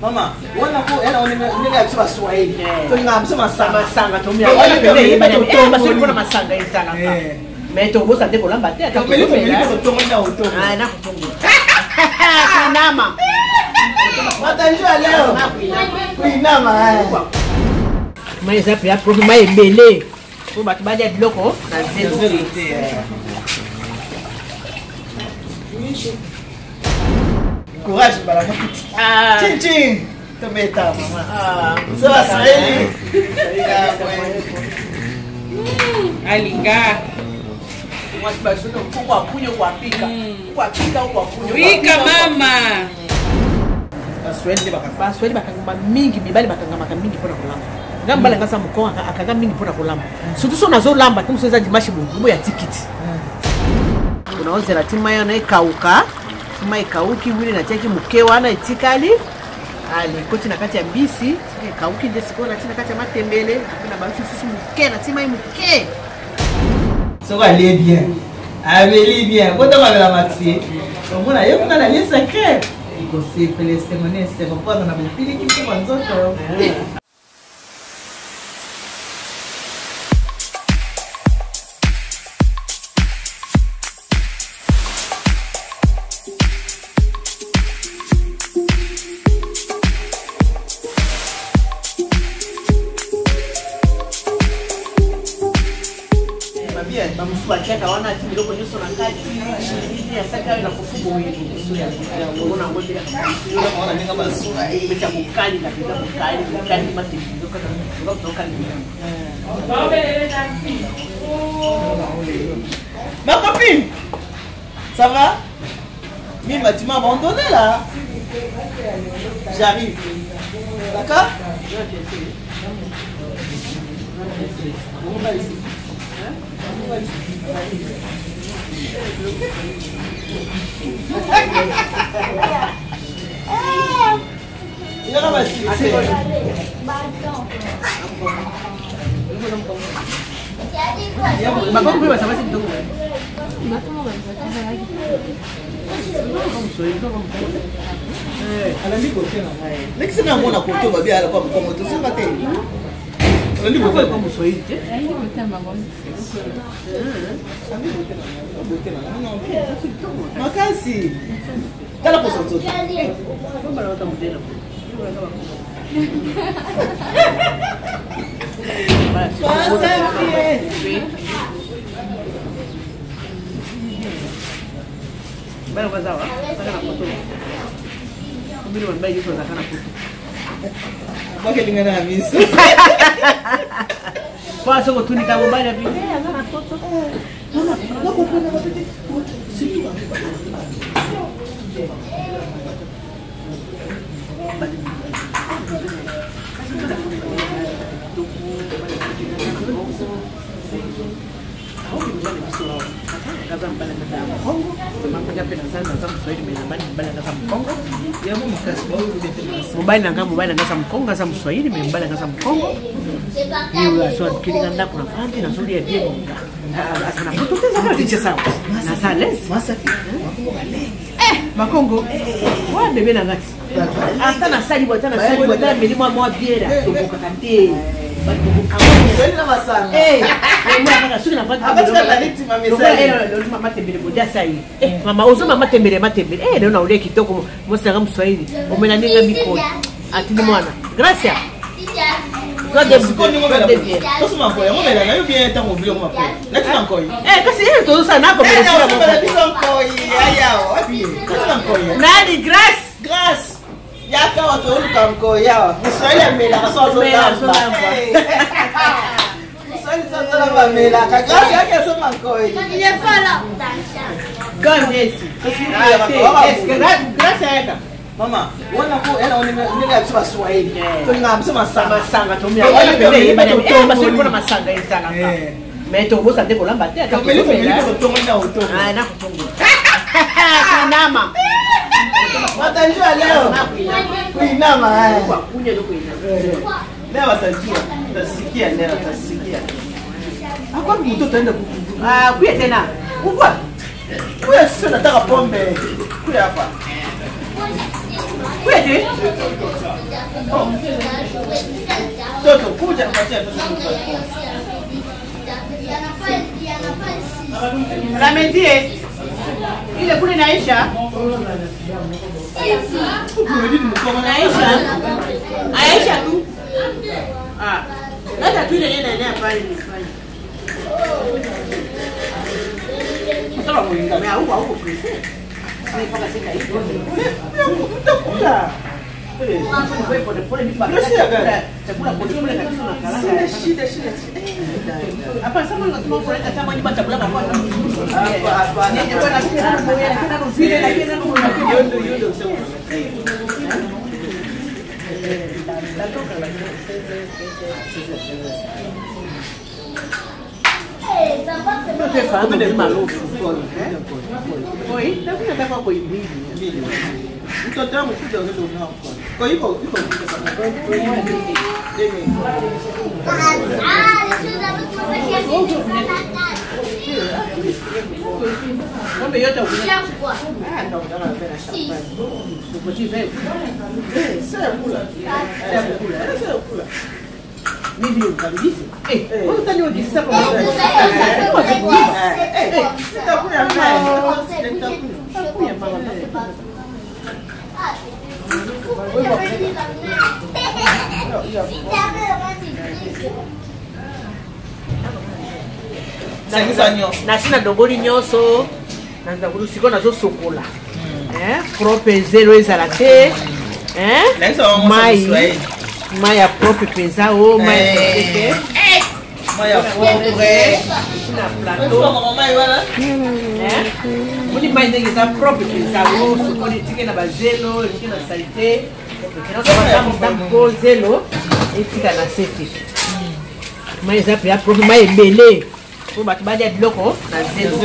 Mama, wana ko ela onenga kusiba Swahili. Tolinga msema masanga tumia. Wala pele basi kuna masanga isanga. Meto bosa te kolamba te ata pele ko tonga auto. Ah na kutongo. Kanama. Matanjua leo. Kuinama. Mais ça peut approcher mais belé. Pour battre badia biloko na zero. Courage para moti. Chin chin. Tometa mama. Ça va Swahili. Alinga. Mwasibasoto kwa kunyo kwa pika. Kwa pika kwa kunyo. Pika mama. Swahili bakangama mingi bibali bakangama mingi pona kulamba. Ngambala ngasa mkoa akaga mingi pona kulamba. Surtout so nazo lamba tumseza dimashi bungu ya tikiti. Unaozera tima yana ikauka. Tima ikauki wili na cheki mkewa na itikali. Ali koti na kati ya bisi, ikauki ndio sikola tina kati ya matembele, hakuna barusi sisi mke na tima mke. So allez bien. Amélie bien. Quand on va la maxi, on a eu qu'on a les secrets. Il faut se placer monnaie, c'est pourquoi on a bien fini qui sont en autres. Bamufuatia kaona ati biloko nyuso na kati ya saka na kufugo wetu sura ya kuona ngombe ya kuona ninga basura imecha mukali na bila mukali mate ndoka kutoka ni Ma copine, ça va? Mima, tu m'as abandonné là. J'arrive. D'accord? Il a ramassé. Makasi. Kala posa mtoto. Bana kwa sawa, nataka na foto. Mbili wanbai hizo za kana foto. Mwake lingana na miso. Kwa soko tunika gombana vile, ana foto. Mama, nako kuna watoto. Situa. Mobile nanga mkongo ngasa mswahili mbali ngasa mkongo hiyo so kilinganda kuna pande na zuri ya diego sana kutoteza kwa ticha sawa na sales Masafi. makongo wa bebe na ngati hata na sali bota na sali bota milimo mwa biera tubuka kante Kweli na masanga. mwana suri na pata Abatika victima message. mama tembele bodia sai mama uzo mama tembele leo na ule kitoko mosanga mswahili umenaninga miko atini mwana gracias nani grâce yaka watu uluka mkoya Mswahili amelaka so azolamba Mswahili sasa lamba amelaka grâce yake soma mkoya Il est pas là. Ganesi gracias yaka mama wana ko ela onenga kusiba Swahili tolinga msema masanga tumia wala pele basi kuna masanga isanga meto bosa te kolamba te ata kutonga auto. Ah na kutongo. Kanama. Matanjua leo. Kuinama Kwa kunya ndo kuinama. Leo watajua. Utasikia leo utasikia. Hapo mtoto ataenda kukumbua. Ah kuya tena. Ukwa. Kuya sio nataka pombe. Kuya hapa. Kuya te. Rametie. Ile kule naisha. Aisha tu. Hata tu ile nenda pale nifanye. Sasa mwingamea huko presi. Ni paka sika hiyo. Mtakula. Chakula pole kabisa na karanga. Shida. Hapa sasa lazima kuleta kama nyumba chakula kwa hapa. Hapa. Nije bwana kina ngoja kina vile lakini yondo sio. Mtoto wangu kuja ndio unao. Kwa hiyo Kombe yote ukija. Mimi ukabidhi. Wewe utaniojisi sasa kwa sababu. Sitakula na sina dongoli nyoso naza kulusiko nazo sokola propre zero ezala te mai ya propre penza o mai ya propre na plateau muni mai ndenge eza propre penza o sokoli tike na bazelo tike na salite ko zelo etika na sete mai eza pe ya propre mai ebele po bato balia biloko na zelo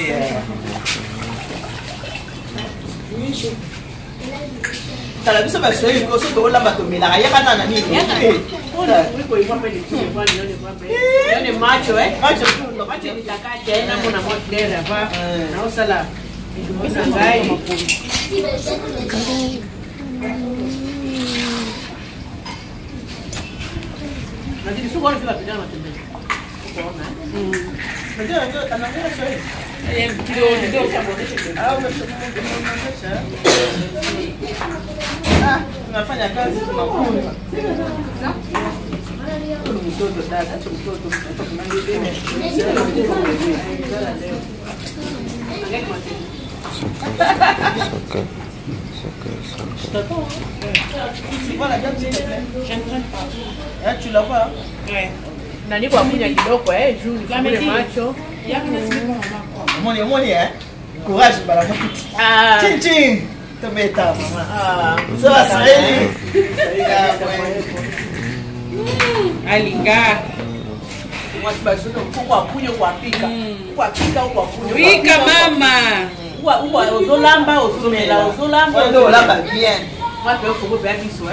tala biso basoi ko so to lamba to mila ya kana na nini kuliko ilikuwa pale kwa nione macho macho ndo macho nitakaje na mbona model hapa na usala ndio ngai lakini sio wale kila kijana anatembea unaona ndio anaongea sasa ndio tunafanya kazi tunakula mtoto dada mtoto tu la vois nani kwa kunya kidogo juu ni kule macho moni courage bala chin chin tometa mama sawa sahihi alinga wasibasuno kwa kunya kwa pika kwa kunya wika mama uwa ozolamba ozolamba ndio olamba bien wapi uko kwa bia kiso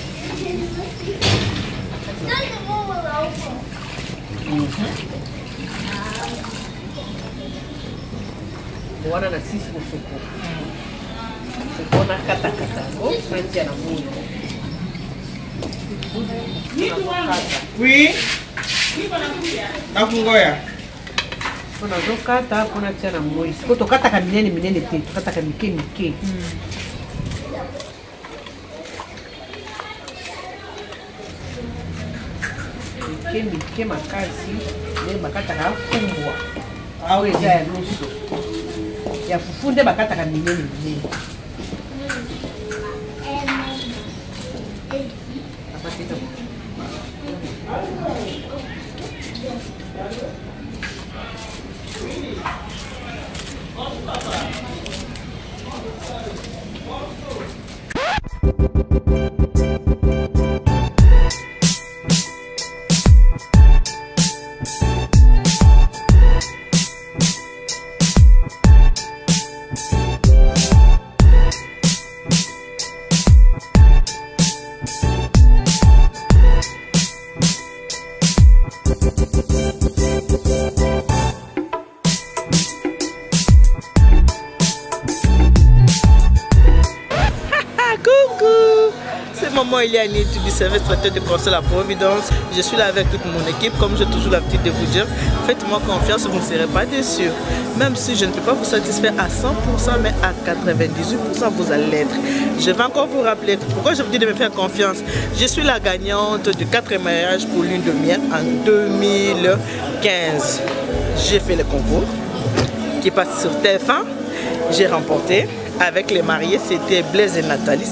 wana na sisi kusuko kuna kata nanti na muni oui nakungoya kuna zokata kuna tia na muni siko tokata ka minene te tokata ka mike mike makasi ne bakata ka kumbwa awe ya nusu ya fufunde bakata ka minene moi Eliane du service traiteur de conseil à Providence. Je suis là avec toute mon équipe, comme j'ai toujours l'habitude de vous dire. Faites-moi confiance, vous ne serez pas déçus. Même si je ne peux pas vous satisfaire à 100%, mais à 98% vous allez l'être. Je vais encore vous rappeler pourquoi je vous dis de me faire confiance. Je suis la gagnante du 4e mariage pour lune de miel en 2015. J'ai fait le concours qui passe sur TF1. J'ai remporté avec les mariés, c'était Blaise et Nathalie.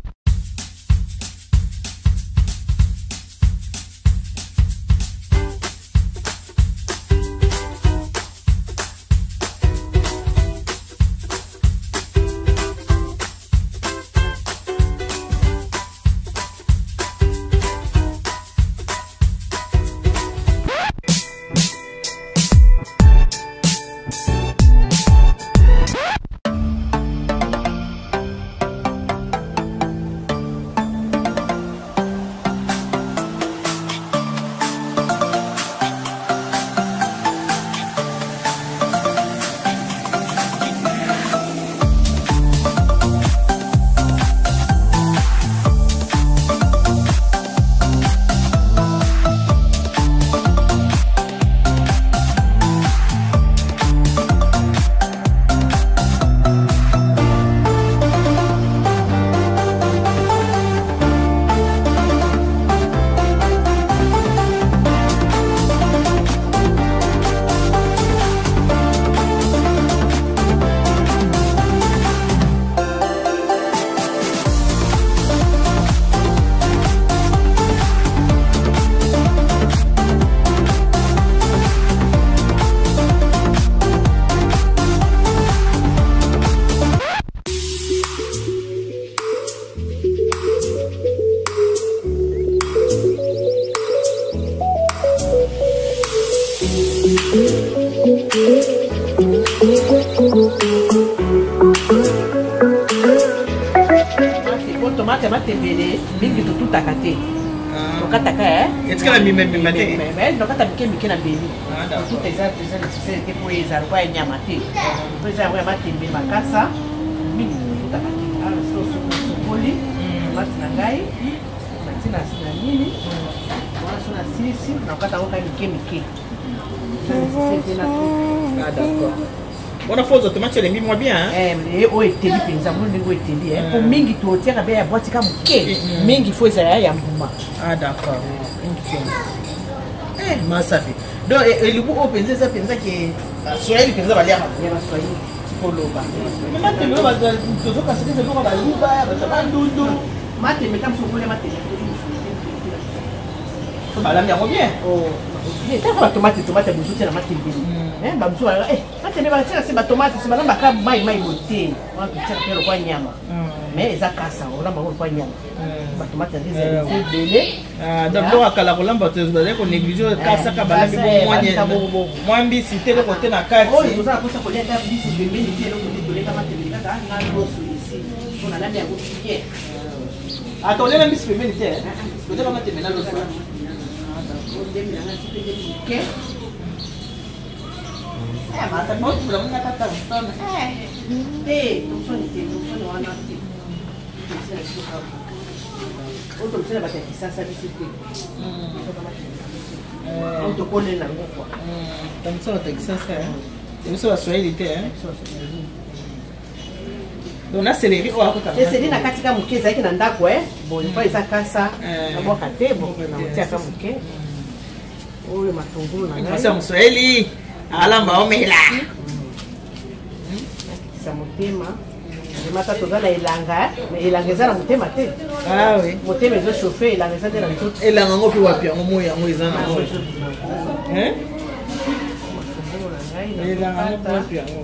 tomate matembele mingi tututaka te tokataka est-ce que la mime te mais tokata mike na beli tututa eza nécessaire te po eza lokwa ya nyama te po eza yango ya matembele makasa mingi tututaka te sokoli tomate na ngai natina na nini wana so na silisi nakokata yango kai mike d'accord. On a fait aux automates, les mis-moi bien. Oh, et télé, par exemple, on est télé. Pour mingi, tu tiens à bien boîte comme quai. Mingi, faut ça y a un bouma. Ah, d'accord. Ma ça fait. Donc, le bout au pensée, ça pensait que soyez le pensée va lire. Il va soyez. Pour l'eau. Mais maintenant, on va toujours passer des jours à la louba, ça va doudou. Maté, mais comme si on voulait mater. Bah, là, bien. Oh. Il y a tomate, tomate, vous soutenez la matembele. Bah, vous savez, matembele, c'est ma tomate, c'est ma lamba, maï, beauté. On va faire le coin nyama. Mais ça casse, on a le coin nyama. Ma tomate, c'est belé. Donc, on a la lamba, vous allez négliger le casse, cabana, moi, si tu es le côté de la carte. Oh, vous avez ça pour les gars, si je vais venir, le côté de la matembele, on a l'eau ici. On a la bien boutique. Attendez, la mise féminine, vous devez mettre maintenant le soir. Masa mau belum kata tahun. Untuk bisa baca kisah saya di situ. Untuk konen lah gua. Tamso tak kisah saya. Itu soal Swahili teh. Dona seleri ou ako kama. Seleri na katika mke zaidi na ndako Bon, kwa isa kasa. Na boka tebo na mtia kama mke. Oyo matungulu na ngai. Sasa Mswahili alamba omela. Kisa mutema. Mata tozala ilanga, ilanga ezala mutema te. Ah oui. Mutema ezo chauffer ilanga ezala na tout. Elanga ngopi wapi yango moya yango ezana ngo. Elanga ngopi wapi yango.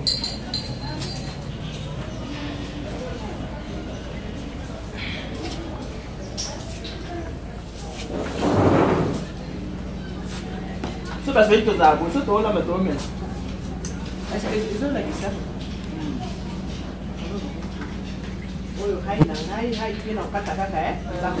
Parce que tu as besoin de toi là maintenant. Est-ce que ils ont la question? Oh, hai na hai kina kata kaka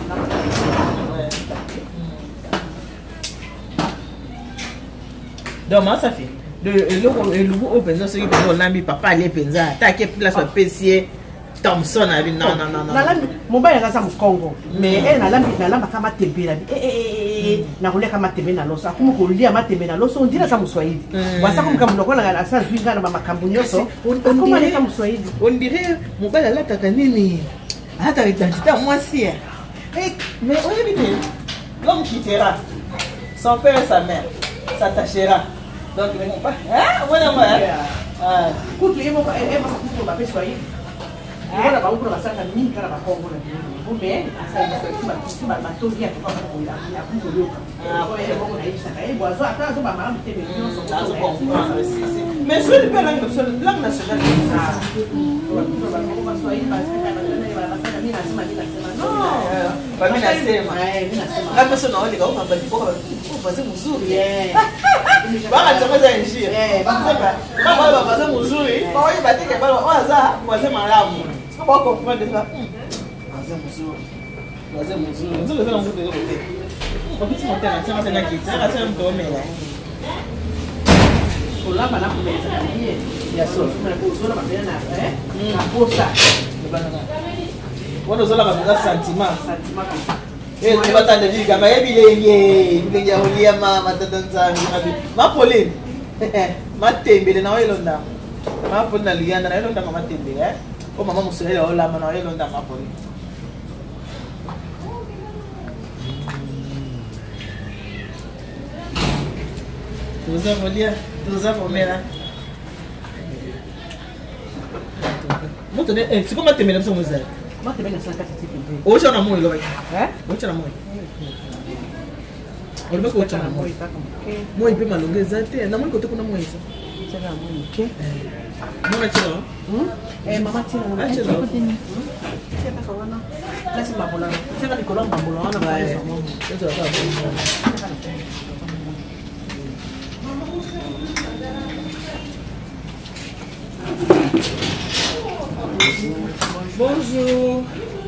Donc ça fait. Le loup au penza ce qui peut lambi papa aller penza. Ta ke place pesier. Thompson abi non non non non. Nalambi mobile ngasa mukongo. Mais nalamba kama tembela. Na kulia kama tembela loso. Akumu kulia matembe na loso ndira sa muswahili. Wasa kumka mlokola ngala asa zwinga na makambo nyoso. Akuma ni kama muswahili. On dirait mobile la tata nini. Hata identité moi si. Mais on est vite. L'homme quittera. Son père et sa mère s'attachera. Donc ils vont pas. Ah, voilà moi. Ah, kutu yemo kutu ba peswahili. Voilà, bah, on va faire un mini cara ba Congo na bibi. Mais asa isso ba matongi atoka ba kuila. Ya kuloka. Ah, kwa hiyo bongo na isha kai boazo ata zo ba mama tebe nyonso ça se comprend. Mais sur le plan langue nationale. Ah. Olamba na kumeza ndiye ya so na kuzola mabena na posa Wano zola kabisa sentiment kabisa tu vas t'entendre kama bilenge ya holia mama tata nzangu ma Pauline matembele na welonda ma Pauline na liana na welonda matembele o mama musele ya olama na welonda ma Pauline tuza holia tuza pomera moto ne siko matembele mso muzali matembele sana kati tipi ocha na moyo loba ocha na moyo olime ko ocha na moyo moyo pe malongeza te na moyo kote kuna moyo isa tena moyo ke mona chino mama tina mona chino tena kawana lasi mabola tena nikola mabola wana kwa hiyo mama eso acá Bonjour.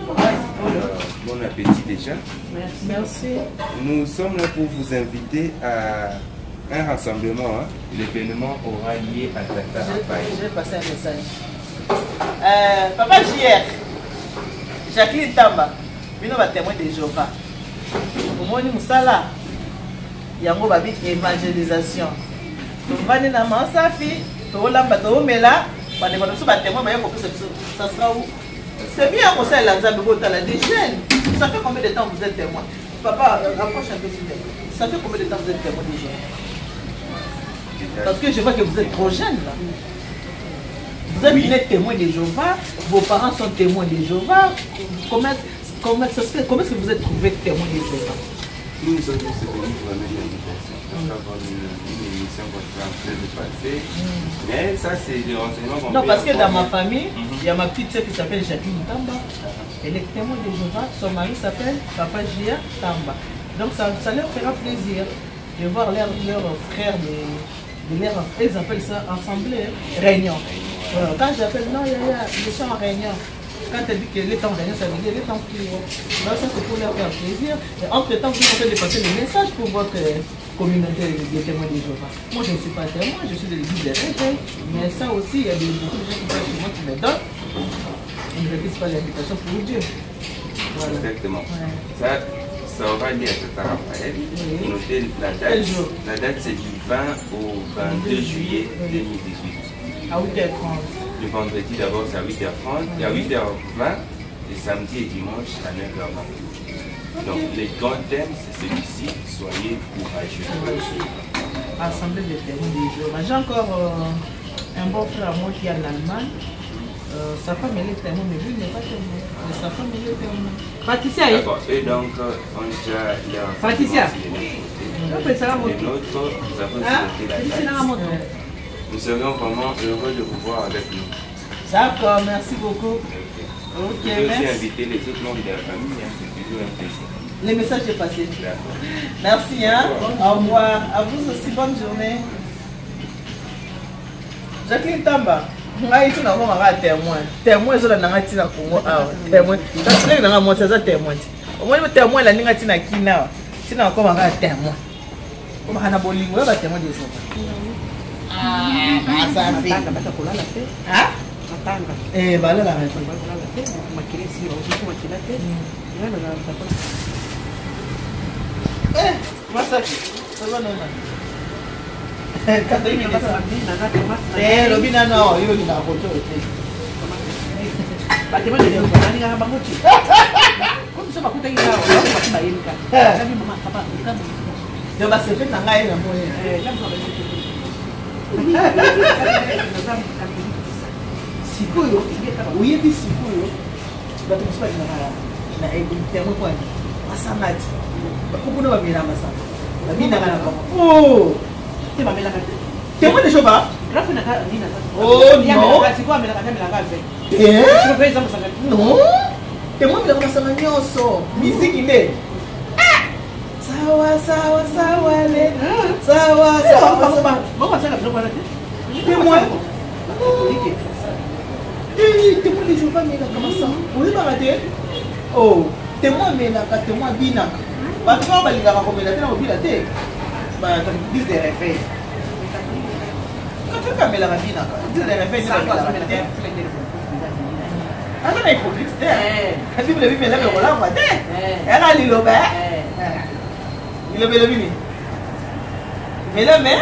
Bon appétit déjà. Merci. Nous sommes là pour vous inviter à un rassemblement. L'événement aura lieu à Tata Rafael. Je vais passer un message. Papa JR, Jacqueline Tamba, bino ba témoin de Jéhovah. Omoni musala yango babi évangélisation. Tovani na masafi, tolamba tomela, bande ba so ba témoin ba yako pesa ça sera où? C'est bien qu'on sait la Nzambe botala des jeunes. Ça fait combien de temps vous êtes témoin? Papa, rapproche un peu s'il te plaît. Ça fait combien de temps vous êtes témoin des jeunes? Parce que je vois que vous êtes trop jeune là. Vous êtes né témoin de Jéhovah, vos parents sont témoins de Jéhovah. Comment est-ce que vous êtes trouvé témoin de Jéhovah? Nous sommes venus pour amener l'invitation. Parce qu'avoir une émission qu'on fait en train de passer. Mais ça, c'est des renseignements qu'on peut. Non, parce que dans ma famille, il y a ma petite sœur qui s'appelle Jacqueline Tamba. Elle est témoin de Jéhovah. Son mari s'appelle Papa J.R. Tamba. Donc ça leur fera plaisir de voir leurs frères ils appellent ça assemblée, réunion. Quand j'appelle, non, ils sont en réunion. Quand elle dit que les temps réunion, ça veut dire les temps prière. Donc ça, c'est pour leur faire plaisir. Et entre-temps, vous êtes en train de passer le message pour votre communauté de témoins de Jéhovah. Moi, je ne suis pas témoin, je suis de l'église des Réveils. Mais ça aussi, il y a beaucoup de gens qui passent chez moi qui me donnent. Je ne refuse pas l'invitation pour Dieu. Voilà. Exactement. Ouais. Ça aura lieu à Tata Rafael. Notez la date. Quel jour? La date, c'est du 20 au 22 juillet 2018. À 8h30. Le vendredi, d'abord, c'est à 8h30. Et à 8h20, et samedi et dimanche à 9h20. Donc, les grands thèmes, c'est celui-ci. Soyez courageux. Assemblée de témoins de Jéhovah. J'ai encore un bon frère à moi qui est en Allemagne. Sa femme elle est témoin, mais lui il n'est pas témoin. Mais sa femme elle est témoin. Patricia, d'accord. Et donc, on déjà leur Patricia. Les nôtres, nous avons souhaité la date. Nous serions vraiment heureux de vous voir avec nous. D'accord, merci beaucoup. Ok, vous pouvez aussi merci. inviter les autres membres de la famille, c'est toujours un plaisir. Le message est passé. Merci, hein. Au revoir. À vous aussi, bonne journée. Jacqueline Tamba. Ngai tu na ngoma ka témoin. Témoin zo la nanga tina Congo awa. Témoin. Kasi le nanga motsa za témoin. Au moins témoin la ninga tina kina. Tina ko ka témoin. Ko hana bolingo ba témoin de ça. Ah, ça fait. Ah? matanga. Bala la raison. Makile si au makila te. Yana na takona. Masaki. Ça va non. Katoi ni kasa bina na tomate. Lobina no, yo ni na photo te. Bate mane leo nani nga banguti. Comme ça bakuta ina wa ba ba yinka. Sabi mama papa kama. Ndio basi pesa ngai na moyo. Sikuyo, uyebi sikuyo. Bato msipa na temo kwa ni. Masamati. Bakubuna ba mira masama. Babina kana kwa. Oh! Te ba mela kate. Temo de choba? Grafu na ka nina ka. Oh no. Sikuwa mela kate mela kate. Eh? Pesa masanga. No. Temo mila kwa sama nyoso. Miziki nde. Sawa sawa sawa le. Sawa sawa. Mama sanga trop bana. Temo. Temo de choba mela kama ça. Oui ba kate. Oh, temo mela ka temo binaka. Ba ko ba linga ko mela tena obila te. Ba ta dis de refait. Quand tu mela ka binaka, dis de refait ça ko mela te. Ana na hypocrite te. Kasi bile bi mela ko la ngwa te. Era liloba. Liloba bini. Mela me?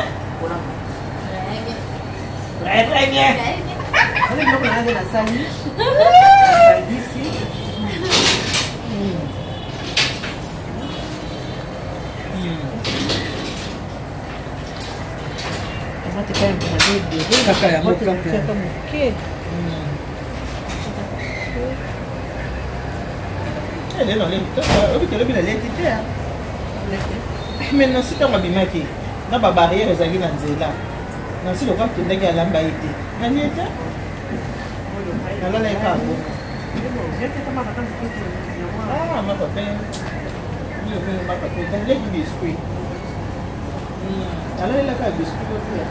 Très bien. Allez, donc on a de la salle. Ici. Mate kaya mmadede. Kaka ya Mate moka. kaya moke. Elle non, elle bien l'entité. Maintenant si tu as bimaki, na ba barrière ezali na nzela. Na si lokwa kendeki alamba ite. Na nieta? Na la ka bo. Ah, ma papa. Ni o ma papa, tu le biscuit. Alors elle a ka biscuit ko tu.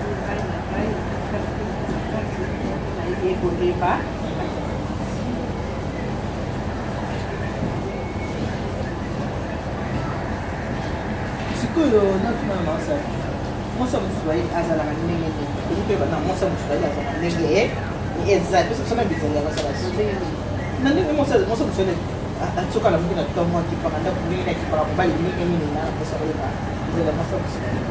Ego deba. Sikuyo na tuna masa. Masa mswahili azala na ndenge ni. Kulipe bana masa mswahili azala na ndenge exact. Sasa sana bizanga masa basi. Na ndenge masa mswahili atsoka la mungina tutamwa kipanga ndakungina kipanga kubali ndenge nini na pesa wale ba. Zela masa mswahili.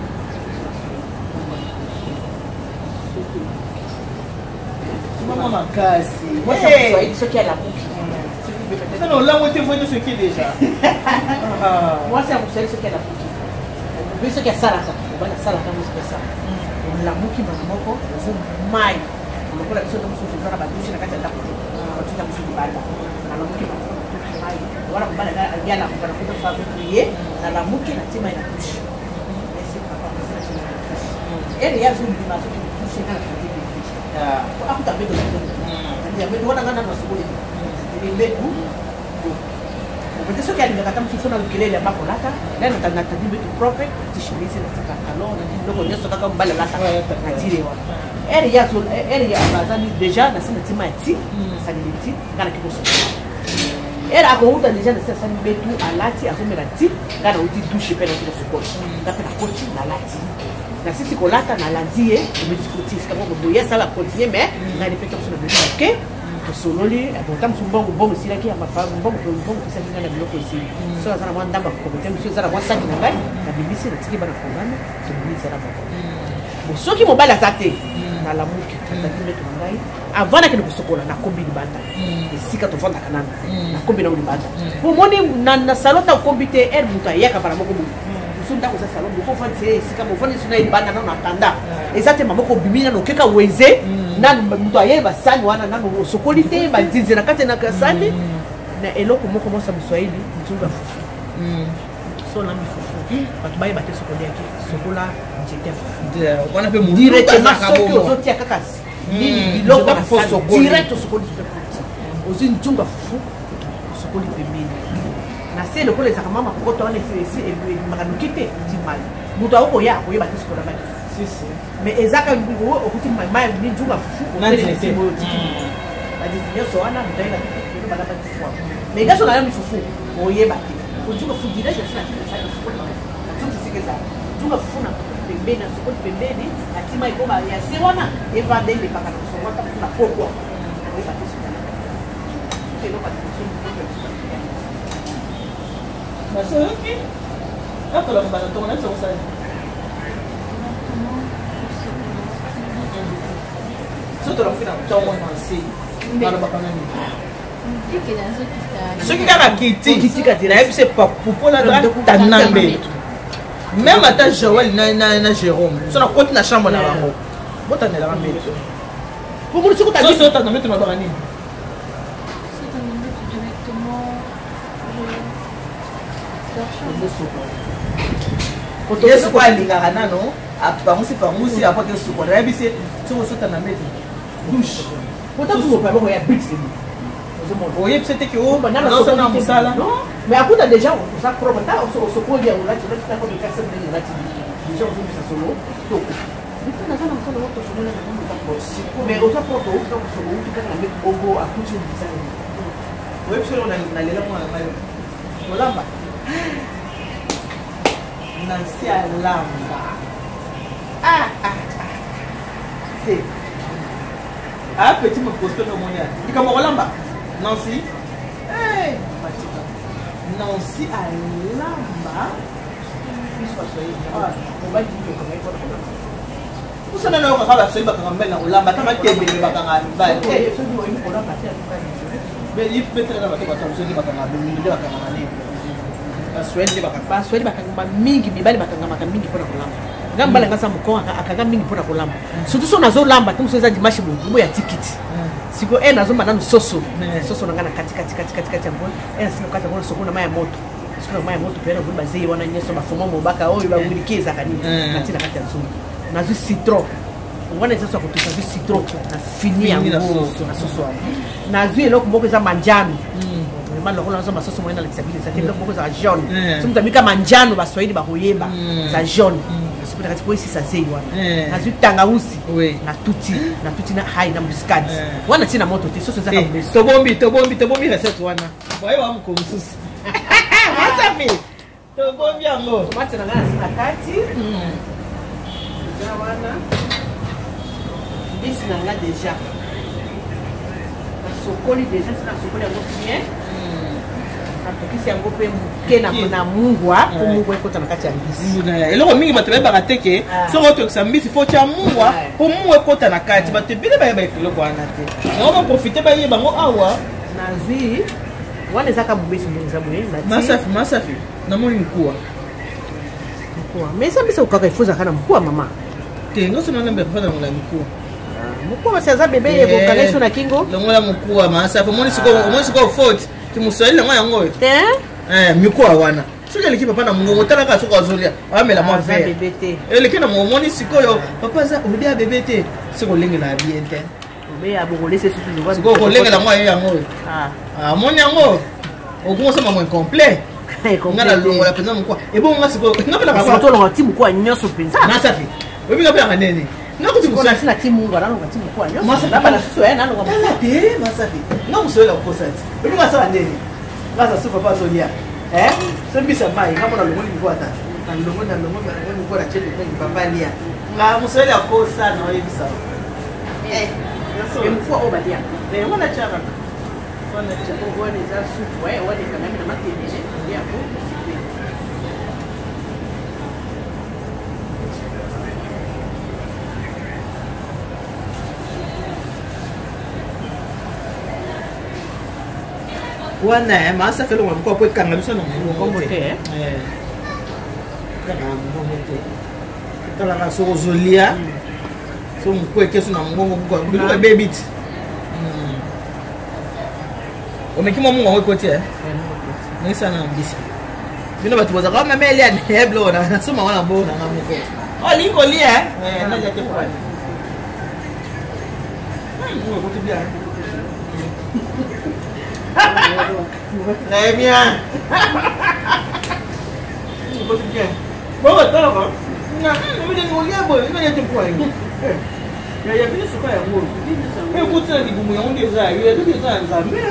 Mama makasi. Masa mswahili soki ala buki. Non, là, moi, tu vois ce qui est déjà. Moi, c'est un moussel, ce qu'elle a foutu. Oui, ce qu'elle a salaka. On va la salaka, on se fait ça. On l'a mouki, on c'est maille. On a la chose de moussel, on a la bouche, on a la bouche, on a la moussel, on a la mouki, maille. Voilà, on va la gala, on va la faire fabriquer. On a la mouki, on a tima et la bouche. Et c'est pas ça, et il y a une dimension qui touche dans la famille. Ah, tu as fait de la chose. Il y a des gens qui ont fait Porque sio kali ngakata msifuna ukelele ambako lata leo natanatajia vitu proper tishirisi na takalo na ndogo nyeso kaka mbale lata na tirewa eri ya bazani deja na sina tima ti saniliti kana kiboso era akohuta deja na sasa betu alati asomela ti kana uti douche pena kile sokoni ngape na koti na lati na sisi kolata na landie umediscutis kama boya sala continuer mais na répéter sur le OK sololi apontam sumbongo bongo silaki ya mafamu bongo kisa kinga na biloko isi so sana mwa ndamba kokote msio sana mwa saki na ngai na bibisi na tiki bana kongana to bibisi na bako bo soki mobala zate na la muki tata kile to ngai avana kile kusokola na kombi libanda esika to vanda kanana na kombi na libanda bo moni na salota kombi te er buta yaka para moko bu sunda ko sa salon bo ko fa se esika mo fani suna libanda na tanda ezate mamoko bimina no keka weze nani mtu ayeba sani wana nani sokoli te banzinzi na kate na kasani na eloko moko mosa mswahili mtunga fufu so na mifufu batu baye bate sokoli yake sokola njete wana pe mu directement soki ozotia kaka nini biloko na sokoli direct sokoli ozi mtunga fufu sokoli pembeni na se lokola ezaka mama kokoto wana esi makanuki te timali mutu akoya akoyeba te sokola baki mais ezaka ngo okuti mai ni njunga fufu na dinete la dizinyo so ana mtaila kitu bana pa fufu mais gaso na mifufu oyeba te njunga fufu direct sana sana fufu na tuti sikeza njunga fufu na pembeni na sokoti pembeni atima iko ba ya sewana eva dende paka na sokota na poko soki kaka kiti nayebi se papupola tanambe même ata Joël na Jérôme so na koti na chambre na bango botanelaka mbeto pomoni soki otana mbeto nabaka nini yesu kwa alingaka nano pangusi apake suko nayebi se soki osotana mbeto douche otakumopamokoya bix oyebi se teke ozosana mosala mais akuta déjà oza propre ta osokoli ya olati olati olati déjà ozongisa solo toko mais oza propre outa kosolo outi kaka na mbeto bongo akuti obisani oyebi se nalela mwana mayo olamba nansi alamba te petit me poste no monia ikamo olamba Nancy Nancy alamba usana nayo kakala soyi bakanga mbele na olamba kama tembele bakanga mbali mais peut-être na bato batamsoni bakanga mbele bakanga nani basweli bakanga mingi mibali bakanga mingi mpona kolamba ngambala ngasa moko akanga mingi mpona kolamba surtout so nazolamba tumuso eza dimanche bobo ya tikiti siko nazomba nanu soso na ngana kati ya mbona siko kati ya soko na maya moto siko na maya moto pena vuli bazei wana nyeso bafoma mobaka oyo bawilikiza kanini kati na kati ya nzungu nazu citron wana eza soko kutuka zu citron na fini ya ngoso na soso nazu eloko moko eza manjano vraiment lokolo nazo masoso moyena lekisabili ça tellement moko za jaune somuta mika manjano baswahili bakoyeba za jaune siko kati po isi sa sei wana nazu tangausi na tuti na hai na muscade wana tina moto te soso za kambeso tobombi recette wana boye wa mkomsusi asafi tobombi yango tomate na ngana sina kati wana bisi na nga déjà nasokoli déjà sina sokoli yango bien nakokisi yango mpe moke na mungwa po mungwa ekota na kati ya mbisi eloko mingi bato bayebaka te ke soki otokisa mbisi fo tia mungwa po mungwa ekota na kati bato ebele bayeba eloko wana te yango baprofite bayeba yango awa nazi wana ezaka mobesi mbonza boye masafi namoni mkuwa mais eza mbisi okaka efozaka na mkuwa mama te ngoso nalambeka fana ngola mkuwa mkuwa basi aza bebe ebokaka iso na kingo longola mkuwa masafi omoni sikoyo faute ti moswahili yango yango te mikuwa wana soki eleki papa na mongongo talaka soki azolia amela mwa vere eleki na momoni sikoyo papa aza olobi ya bebe te soki olengela ya bien te sikoyo kolengela mwa ye yango oyo amoni yango okongosama mo incomplet nga na longola mpenza mokuwa ebongo nga sikoyo ngapelaka ti mokuwa nyonso mpenza masafi oyebinga mpe yanga nini nakutina ti mungu analonga ti mokuwa nyonso nabana susu ya nalonga te masafi nga mosoyola kokosa ti oyebinga asala ndeni ngasa su papa azolia sobisa mai nga mona longoli mikuwa ta nalongo mikuwa na cheto mpengi papa lia nga mosoyola kosa na oyebisa mkuwa oyo balia wana chaka wana eza supu wana ekangami na matebele yango wana masa felo ngwa mko po kanga biso na mongo te kanga mongo te kala ka so zolia so mko keso na mongo mko bilo baby it omekimo mongo ngwe koti nisa na mbisi bino batu baza kama meli ya neblo na soma wana bona na mko liko lia na ya ke kwa ngo koti bia très bien. Bon, attends. Mais les moyens, bon, il y a des points. Il y a plus de ce qu'il y a. Écoute, ça, vous m'avez déjà, il y a des gens en Zambie.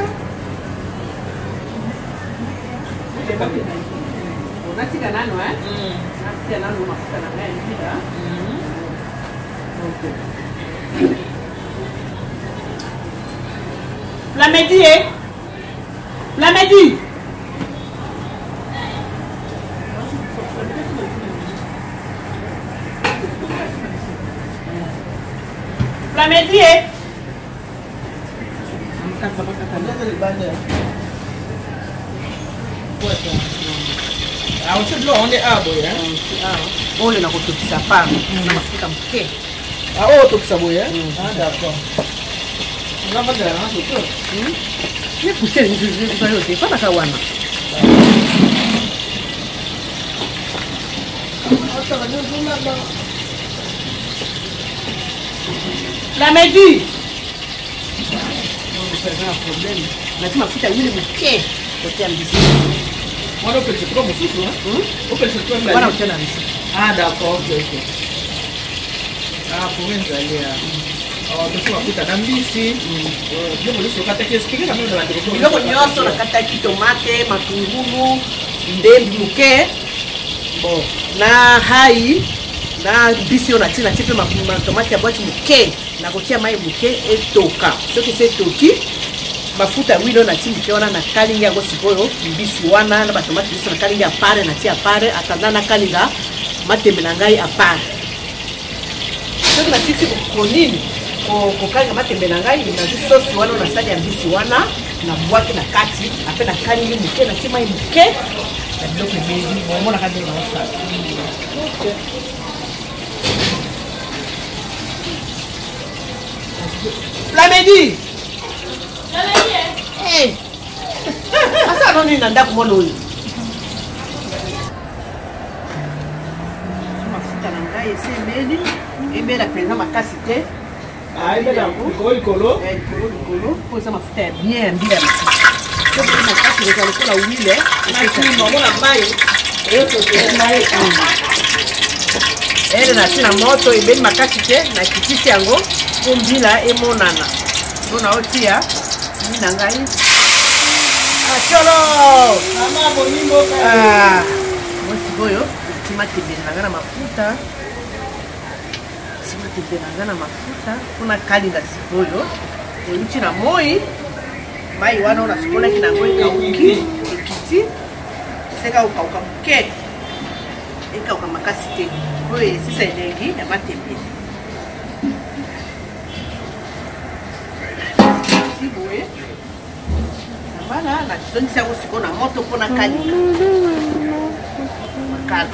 On a tiré un anneau, hein? On a tiré un anneau, on a tiré un anneau, ok. Flamedi, eh? Flamedi. Flamedi, eh? On est dans le petit sapin. On a fait un bouquet. Ah, oh, tout ça, oui, hein? Ah, d'accord. On a pas de la hein, Je vais pousser les yeux. Pas la kawana. La Mehdi. On a un problème. Maintenant, ma fille a eu le bouquet. Côté ambitieux. Moi, on peut se trouver aussi, hein? On peut se trouver là. Voilà, on tient la mission. Ah, d'accord, ok, ok. Ah, pour une aller à. Oh, donc on va foutre un ambitieux. Je voulais se faire expliquer quand même de la direction. Biloko nyonso nakataki tomate, matungulu, ndembi muke. Bon, na hai na bisi on atina tipe tomate ya boîte muke. Na kotia mai muke etoka. Soki se toki mafuta wilo na timuke wana na kalinga yango sikoyo mbisi wana na batomate biso na kalinga ya pare na tia pare atanda na kalinga matembe na ngai apare. Soki na sisi konini kokanga matembe na ngai na sosi wana na sali ya mbisi wana na boîte na kati ape na kalingi muke na tima muke na biloko ebeli bomona kadi na osa. OK. Flamedi. Eh. Asa noni na ndako mwana oyo. Mafuta na ngai ese ebeli ebela penza makasi te. Ah, il est là, Nicolo. Nicolo. Pose ça mafuta ya bien bien. Ko ba makasi de kala kola wile. Makasi mama na mai. Ele na tina moto ebeli makasi te na kitisi yango kumbila emonana. Bona otia ni na ngai. Ah cholo. Mama bonimbo ka. Ah. Mosi boyo, tima tebeli na ngana mafuta. Tebelanga na mafuta kuna kalinga sikoyo euti na moi mai wana ona sikola kina ngoi kauki kiti seka ukauka muke eka ukamakasi te oyo sisa elengi ya matembele tiboe bana na tizongisa yango sikoyo na moto mpona kalinga makala.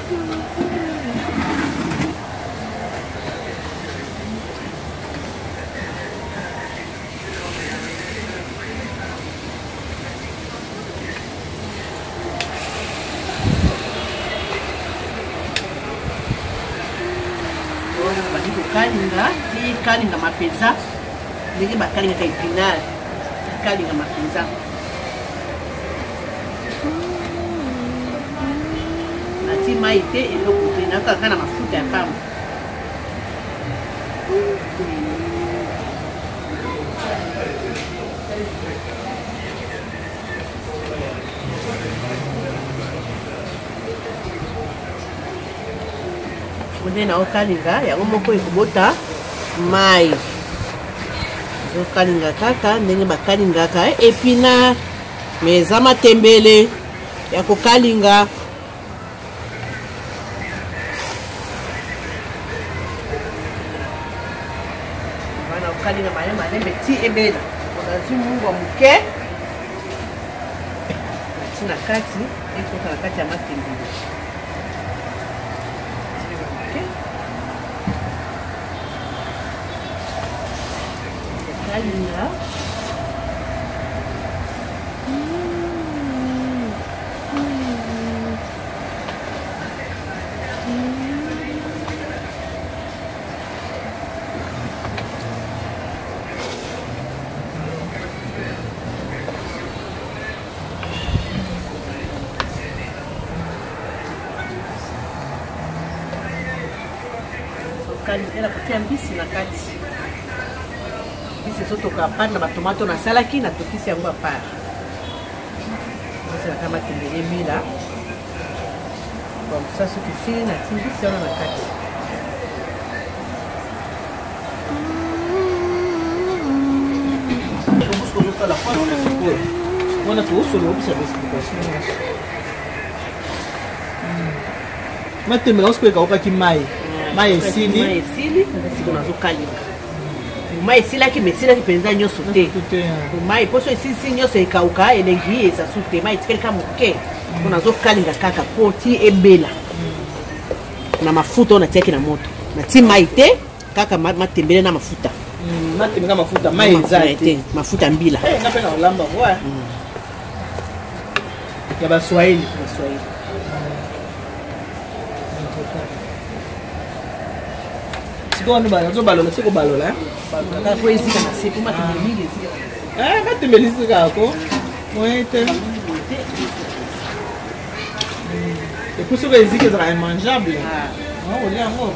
Kalinga mapenza ndenge bakalinga ka épinard kalinga mapenza nati mai te eloko te nakaka na mafuta ya pamba nde na okalinga yango moko ekobota mai okalinga kaka ndenge bakalingaka épinard mais eza matembele ya kokalinga wana okalinga malembe ti ebela onazwi mungwa moke ti na kati ekoka na kati ya matembele kalinga ela kotia mbisi na kati mbisi ezotoka apart na batomato nasalaki natokisi yango apart ozelaka matembele mila bamosa soki fili nati mbisi wana na kati kozosala pasi sikoyo wana toosolola obisa baexplication matembela osikoyo ekawokaki mai esili siko nazokalinga mai esilaki mesilaki mpenza nyonso te mai poso esisi nyonso ekauka elengi esasu te mai etikalika moke mpo nazokalinga kaka po ti ebela na mafuta oyo natiaki na moto nati mai te kaka matembele na mafuta matembele na mafuta mai eza te mafuta mbila nga mpe na olamba wa ya baswahili sikoyo ozobalola siko balola po ezika na se po matembele mingi ezika matembele esikako moyete epuis soki eziki ezaka immangeable olia yango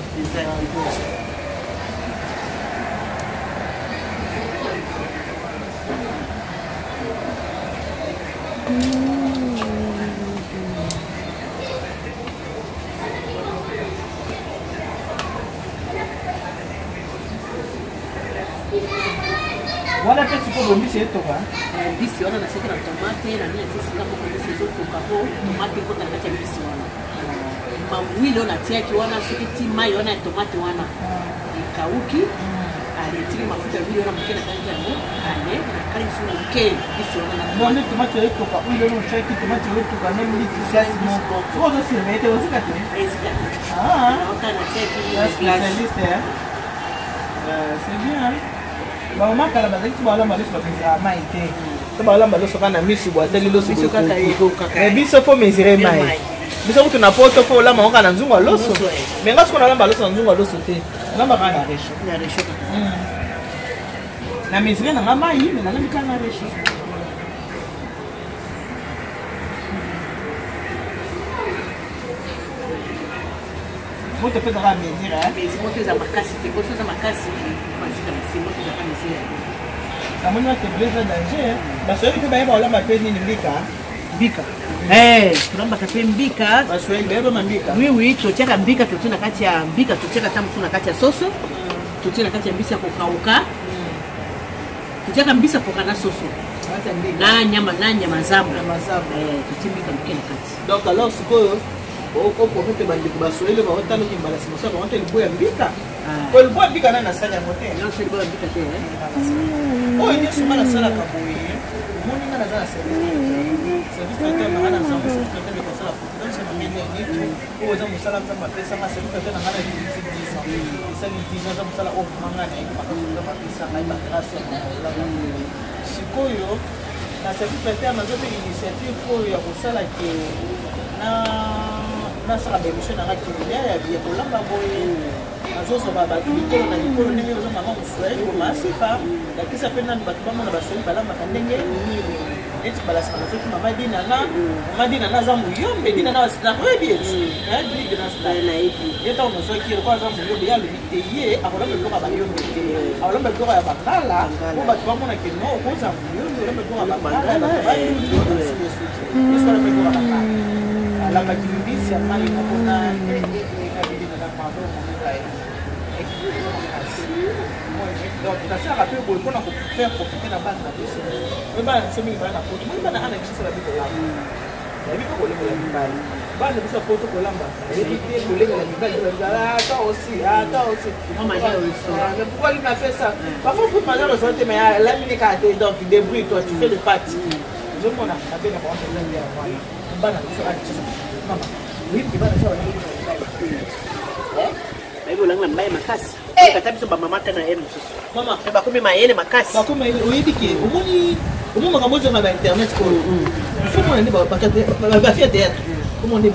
wana mpe sikoyo mbisi etoka mbisi wana naseki na tomate na nini atisika moko mbisi ezotoka po tomate ekota na kati ya mbisi wana mawili oyo natiaki wana soki ti mai wana ya tomate wana ekauki aletiki mafuta ya wili wana moke na kati yango ale nakali biso moke mbisi wana bonde tomate etoka wili ono otiaki tomate etoka na mbisi sasi moko soki ozosilema ete ozika te ezika te naota natiaki spécialiste c'est bien baomakala bazali ti balamba loso bapesaka mai te so balamba loso kaka na misu bwateli loso biso fo mesure mai biso kutu na poto fo olamba ngo kaka na nzungu ya loso me nga siko nalamba loso na nzungu ya loso te nalamba kaka na resho na mesure nanga mai me nalambi kaka na resho moto mpe ezaka mesure moto eza makasi te poso eza makasi masika masi moto ezaka mesure namoni matembele eza danger basoyeli mpe bayeba olamba mpe nini mbika tolambaka mpe mbika basoyeli bayebama mbika oui totiaka mbika totie na kati ya mbika totiaka ta mosu na kati ya soso totie na kati ya mbisi ya kokauka totiaka mbisi ya koka na soso na nyama zambo totie mbika moke na kati donc alors sikoyo oprofete bandeko basoyeli baotaloki mbala simoso baote libo ya mbika po libo ya mbika nani nasali yango te oyo nyonso nga nasalaka boye omoni nga naza na service traiter nanga nazango service traiter de kosala population na ngene nitu oyo eza mosala nzambe apesanga service traiter nanga na limiti 10 ans esali 10 ans eza mosala oyo manga nayebi makasi nzambe apesanga ye bagrâce ya maolaka sikoyo na service traiter nazope initiative oyo ya kosala ke nasala bemission nanga kilia ya kolamba boye nazozoba bato likolo na likolo ndenge ozomama moswahili komasifa lakisa mpe nani bato bamona baswahili balambaka ndenge nini neti balasika nazoki mama dinana aza moyombe dinana nakoyebi eti ye ntango nazwaki eloko aza moyombe ye alobi te ye akolomba biloko ya bayombe te akolomba biloko ya bangala po bato bamona ke no okoza moyombe olomba biloko ya bangala ya bato bayuieskolomba biloko ya bangala alambaki mbisi ya mai mokona na pardon donc nasalaka mpe boye mpona kofaire profite na bana na biso oyo bana biso mingi bana na poto moi bana ana biso babi kolamba yabi mpe kolengola mibali bana biso ya poto kolamba yebi te kolengola mibali ata aussi mais pourquoi lui m'a fait ça parfois faut manger le santé mais lamine kaka te donc débrouille toi tu fais le pâte ozomona abenga bawantelanga ya wana bana biso aisa mama oyebi bana biso bayebi olanga na mbaye makasi kata biso bamama te na ye mosusu mama bakomi mayele makasi oyebi ke omoni makambo ozonga ba internet oyo fomona nde bafia théâtre omoni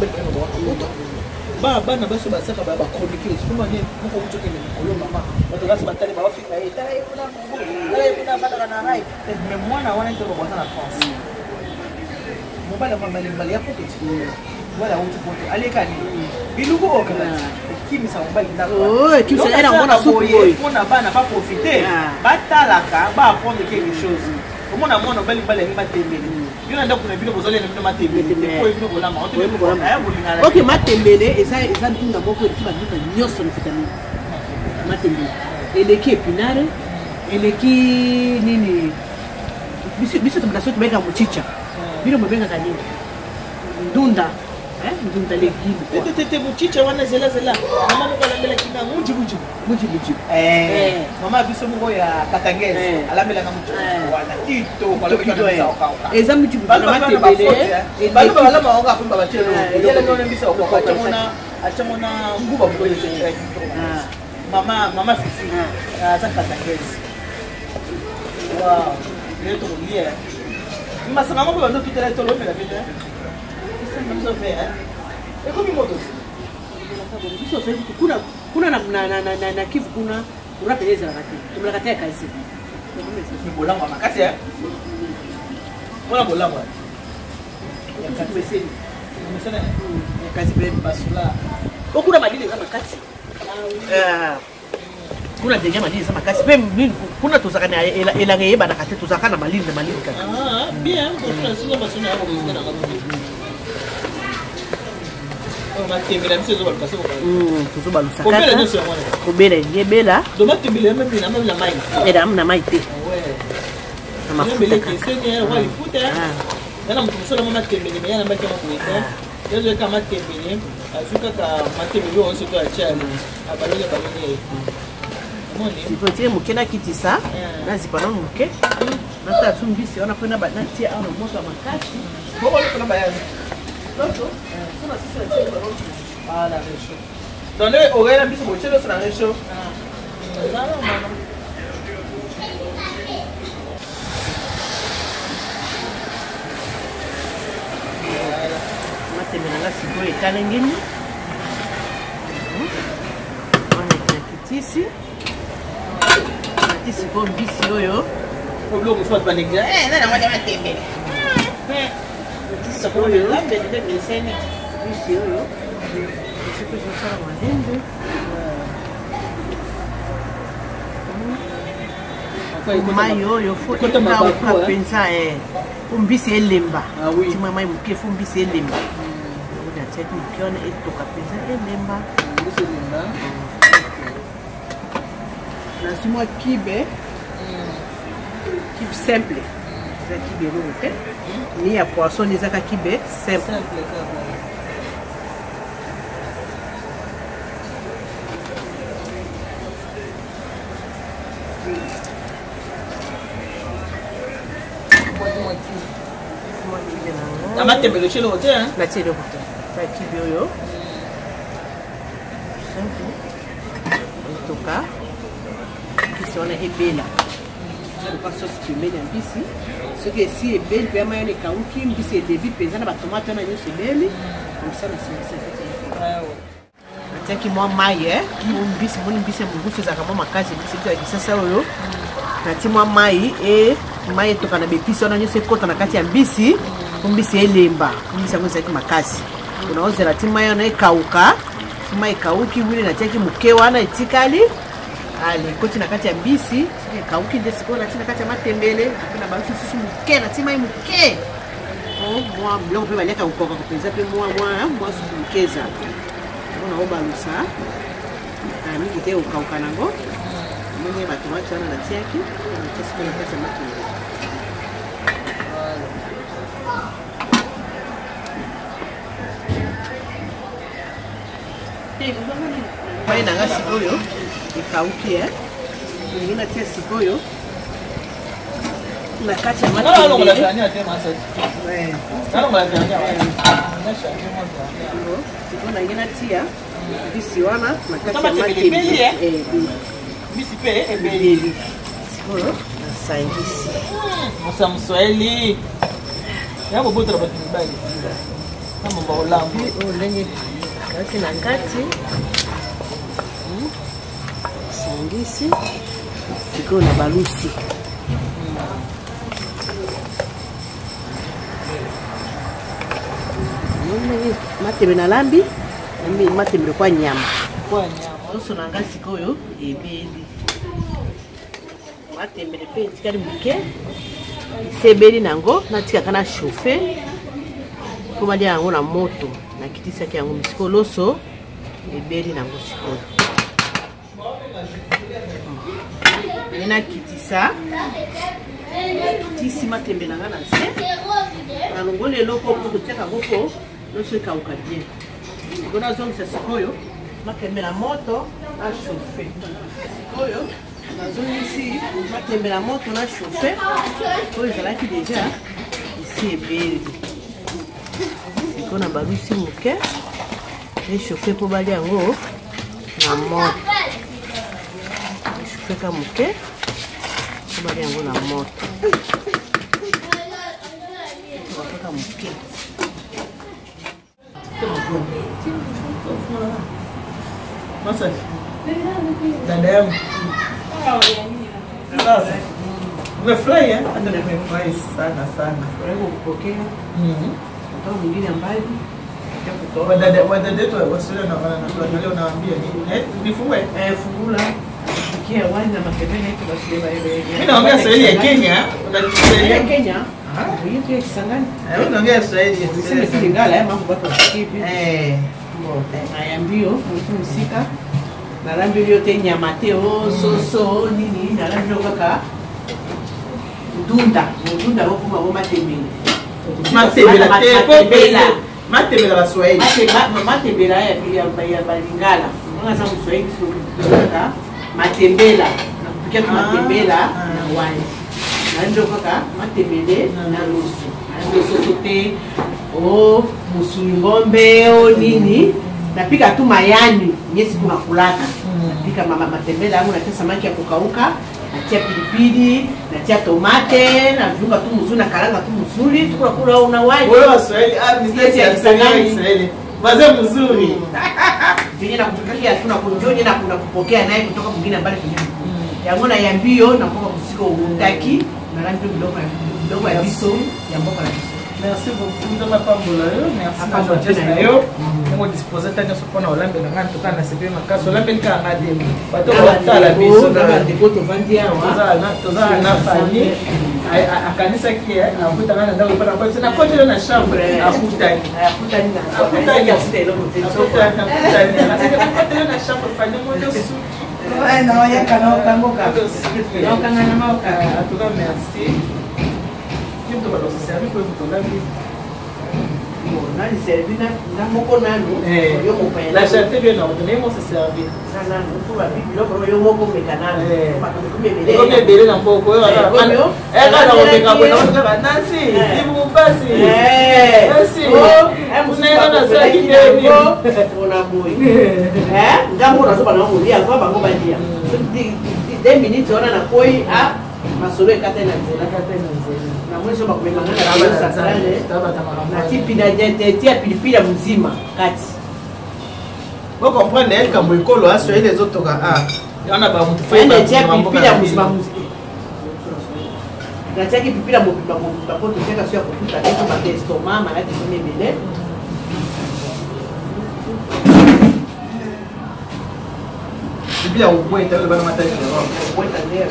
bana baso basaka bachroniqueuse komane moko utokende likolo mama bato kasi batali baofinga ye tala ye kuna badaka na ngai mais mwana wana nto bakwasa na france mobali mbali ya poteti wala uti poto alekani biluku okala kimisa mobali ndakopona bana baprofite batalaka baapprendre quelque chose omona mwana mobali yangi batembele yo na ndako na bino bozolena bino matembele po ebino kolamba ok matembele eza ntunda moko eleki bandunda nyonso na vitamine matembele eleki épinare eleki nini biso tumelaso tumeka muchicha bino mbenga kanini ndunda ndunda legile tete muchicha wana zela mama moko alambela kina muji mama biso moko ya katangese alambela na muji wana tito kwa eza muji bana matebele bana bala maonga kumba batelo yele ngone bisa kwa achamona nguba mko ile mama fifi za katangese wow leto lié mas mama kwa ndo tutela tolo pela vile ça fait et comme moto biso sasa kuna na kivu kuna unapeleza wakati tumlakatia kazi ni bolangwa makasi wala bolangwa ya tumeseni tumesena kazi bele basula kuna madini kama kazi kuna denga madini kama kazi mimi kuna tuzakana ela ngeba na kati tuzakana malini kaka bien kwa sio basuna hapo kuna matembele mse zo balukasa ko tuzo balusaka kobela yebela do matembele même na mai era amna mai te na mafuta keseni wa ifuta yana mtu msolo mama matembele yana mbaki mafuta yezo kama matembele azuka ka matembele on se to achali abalele moni sipotie mukena kitisa nazipana muke nata tumbisi ona kwenda banatia au moto makati boko kuna bayani Nosso? Ah, la réchaud. Dans le horaire, la bise moitié de la réchaud. Matemelanga sikoyo ekalengeni. Wana kitisi. Kitisi ko mbisi oyo. Oblongo soit pas négligé. Nana mwa matembele. Oyo bende beseni bisi oyo siku sala malende mai oyo fo pensa umbisi elemba tima mai muke fo umbisi elemba oda tete kiona etoka pensa elemba na simwa kibe simple ça kibe lote ni ya poisson ni zaka kibe simple na matembele chelo hote hein la chelo hote ça kibe oyo simple toka kisiona ebela kwa sauce pembeni ya mbisi soki esi ebeli mpe mayani ekauki mbisi edebi mpenza na batomate wana nyonso ebeli komisa na singisa natiaki mwa mai mbisi moni mbisi ya mongusu ezalaka mwa makasi mbisi biso ya kisasa oyo nati mwa mai mai etoka na bepisi wana nyonso ekota na kati ya mbisi po mbisi elemba mbisi yango ezalaki makasi unaozela ti mai wana ekauka ti mai ekauki wili natiaki moke wana etikali ale koti na kati ya mbisi kauki nde sikoyo nati na kati ya matembele ape na balusu susu moke nati mai moke mwa biloko mpe baliaka kokoka kopenza mpe mwa susu moke eza ona obalusa mingi te okauka nango ndenge batomati wana natiaki natia sikoyo na kati ya matembele mai nanga sikoyo ekauki ndenge natia sikoyo na kati ya matembele sikoyo nange natia mbisi wana na kati ya matembele mbisi pe ebeli sikoyo nasangisi musa mswahili yabo botara batu mibali kama baolambo ndenge kaki na kati sangisi sikoyo na balusi matembele na lambi matembele kwa nyama oso na nga sikoyo ebeli matembele mpe etikali moke esebeli nango natikaka na chauffe mpo balia yango na moto nakitisaki yango misikoyo loso ebeli nango sikoyo nakitisa tisi matembe na nga na se na longoli eloko po kotiaka ngoko nyonso ekauka bien mpona azongisa sikoyo matembe na moto na chauffe sikoyo nazongisi matembe na moto na chauffe oyo ezalaki deja isi ebeli sikoyo na balusi moke echauffe mpo balia yango na moto echauffe ka moke mpo balia yango na moto kaka moke Masa dada yangu sasa umefurahi eh? Hata nimefurahi sana sana. Kupokea kutoka mwingine mbali wadada wetu wasio na leo nawaambia nifungue fungula kia wani na matembele yetu basi leba ile. Mimi naongea Swahili ya Kenya, unajua Kenya? Hiyo tu ya Kisangani. Wewe unaongea Swahili. Sema tu Lingala mambo watu wasikipi. Haya mbio mtu msika. Na rambi yote nyama teo soso nini na rambi kaka ndunda wako mwa matembele. Matembele la Swahili. Matembele ya Lingala. Mwana sana Swahili sio matembela na kupikia tu matembela na wali na ndio kaka matembele na nusu ndio sote musuli ngombe nini napika tu mayani nyesi kuna kulaka napika matembele yangu natia samaki ya kukauka natia pilipili natia tomate na viunga tu mzuri na karanga tu mzuri tukula una wali wewe wa Swahili mistake ya Swahili wazee mzuri vile na kupikia tuna kunjoje na kuna kupokea naye kutoka mwingine mbali kwenye yango na yambio na kwa kusiko undaki na rangi mdogo ya biso ya mboka na biso. Merci beaucoup ndama pambola yo merci na joie na yo ngo disposer tanya sopona olambe na ngani tokana sepe makaso olambe nka ngade bato batala biso na ndeko to vandia wa toza na famille akanisa ki akuta ngana ndawo para kwa tena kote na chambre akutani ya stelo akutani na chambre fanya moto su na ya kana kangoka ya kana na mauka atuka merci tu vas nous servir pour vous donner nani servir na moko nano yo mo pa la chanter bien on donner moi se servir na ko ba bibi lo yo moko me kanana ba ko me bele na mboko yo kana kana ko me kapo na ba nansi ibu basi basi unaenda na sasa kideni ona boy ngambo na soba na ngolia kwa bango bandia 10 minutes ona na koi masolo ekata na nzela na mweso bakumemanga na satrale na tipi na tia pilipili mzima kati vous comprenez elle comme ekolo a soyez les autres yana ba mtu fa tia pilipili mzima na tia pilipili mzima kwa kuteka sio kukuta kitu ba estomac maladi kwenye bele bila ubweta ile bana mataji ubweta ndio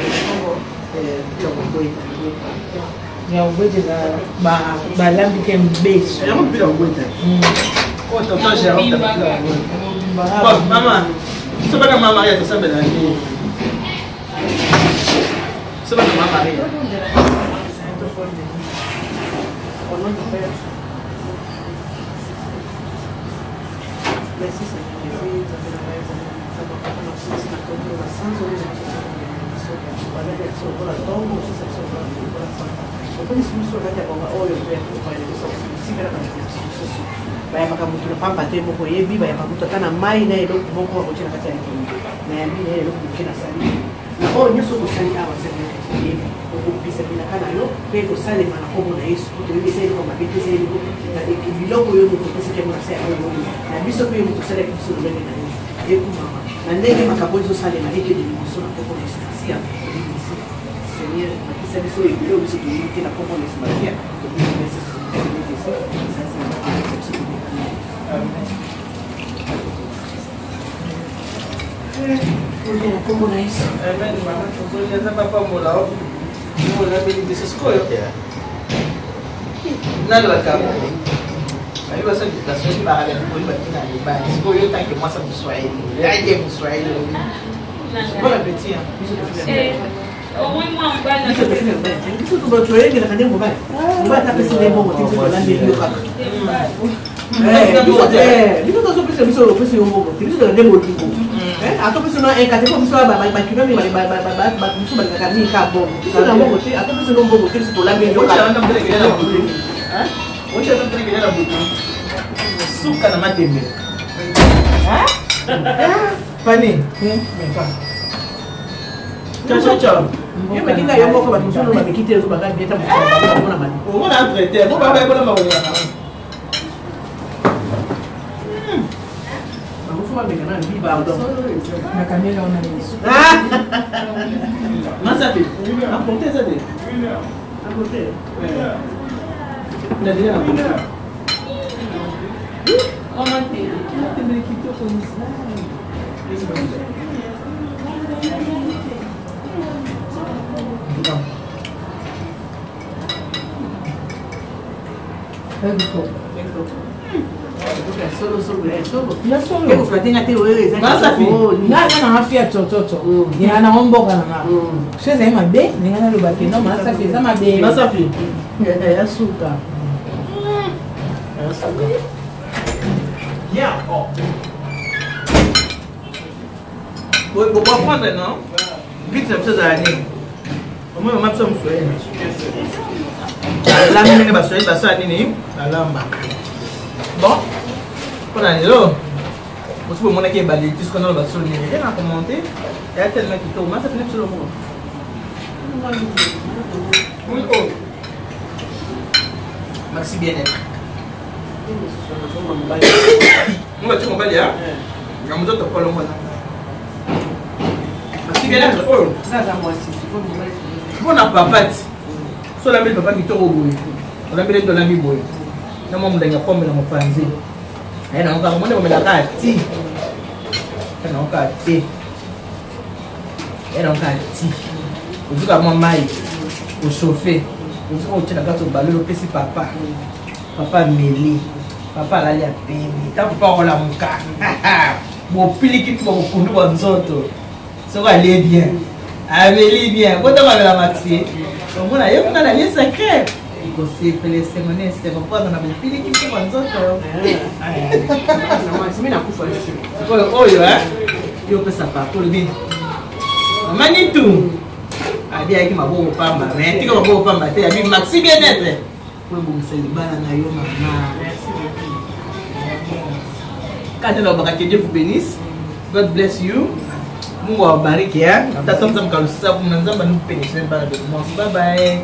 ya ubweta na balambi ke mbeso ya mbila ubweta kwa totaje ya kwa mama sio bana mama ya tuseme na nini sio bana mama ya baya makamutu na pamba te moko yebi baya makamutu kana mai na eloko moko wa kuchina kati ya na yambi na eloko kina sali na nyoso ko sali awa sali yebi ko pisa bila kana yo pe ko sali mana ko na Yesu ko yebi sali ko mabiti sali ko na biloko yo ko pesa ke mona sali awo na biso ko yo ko sali ko sulu na ni yeku mama na ndenge makabozo sali na eke de biso na ko na sia Seigneur akisa biso yo biso ko na ko na sia ko biso como na isso bem mama tu já tá para morar não lá bem desse escolho nada lá cá aí você tá só de barra de coisa aqui na liba escolho tá que mostra do Swahili aí é do Swahili bora betinha Vous prendre, non? Vite, c'est ça, Annie. Au moins, on m'a fait un soin. La mine va soigner, va soigner, la lampe. Bon, on a dit là. Vous pouvez montrer qu'il y a des choses qu'on a soigner. Il y a commenté. Il y a tellement qui tombe. Ça finit sur le mot. Merci bien-être. On va dire mon balai. On va dire pas le mot. Merci bien-être. On a papa. So la mbele papa kitoko boye. La mbele ndo la mbi boye. Na mwa mudanga pombe na mopanzi. Na ngoka mwende mwenda kati. Na ngoka ti. Na ngoka ti. Uzuka mwa mai. Au chauffer. Uzuka utela gato balolo pesi papa. Papa meli. Papa la lia peni. Ta papa ola muka. Bo pili kitu bo kundu wa nzoto. So aller bien. Amélie bien. Quand on va la maxi. On a eu un lien secret. Il faut se faire c'est mon c'est mon pas dans la pile qui fait comme ça. C'est bien à coup faire. Oh yo hein. Yo peut ça pas pour le bien. Manitou. A dia qui m'a beau pamba. Mais tu comme beau pamba, tu as mis maxi bien-être. Pour bon c'est le banana yo maman. Merci beaucoup. Quand on va que Dieu vous bénisse. God bless you. Mungu awabariki ya. Tutaanza mkalusa kumnanzamba nipendeshe bana de moi. Bye bye.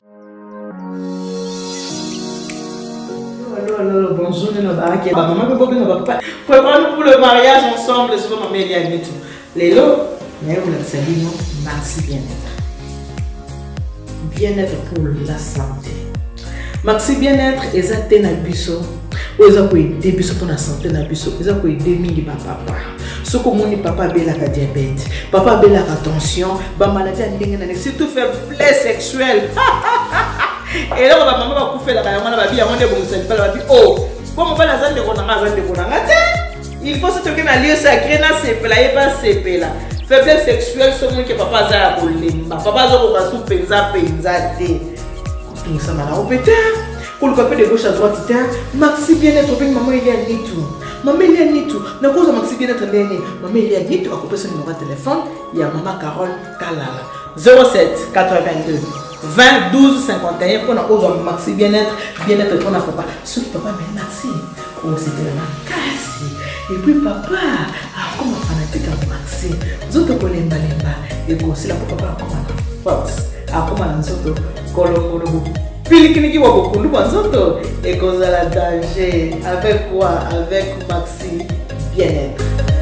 Allô, bonjour nos baraki. Maman peut beaucoup nos papa. Préparons-nous pour le mariage ensemble sur ma mère et tout. Lelo, mais on a salué merci bien-être. Bien-être pour la santé. Maxi bien-être ezate na biso. Oza ko aider biso pour la santé na biso. Oza ko aider mingi papa. Ce que mon papa bela ka diabète, papa bela ka tension, ba maladie ndenge na surtout faiblesse sexuelle. Et là maman va couper la kayama ba bi ya monde bon c'est pas la bi oh, comme ba la zande ko na zande ko na ngate. Il faut se toquer na lieu sacré na sepela et pas sepela. Faiblesse sexuelle ce monde que papa za ko lemba. Papa zo ko ba su penza te. Tout ça mala au pétard. Pour le papier de gauche à droite, Maxi bien-être, maman il y a ni tout. Maman il y a ni tout. Na cause Maxi bien-être ndene, maman il y a ni tout. À couper son numéro de téléphone, il y a maman Carole Kalala. 07 82 20 12 51 pour la cause Maxi bien-être pour la papa. Ce papa mais Maxi, oh c'était la casse. Et puis papa, comme fanatique à Maxi, vous autres connaissez Malemba et aussi la papa comme force. Comme un autre colombo. Pilikiniki wa bokundu banzoto et cause la danger avec quoi avec Maxi bien-être.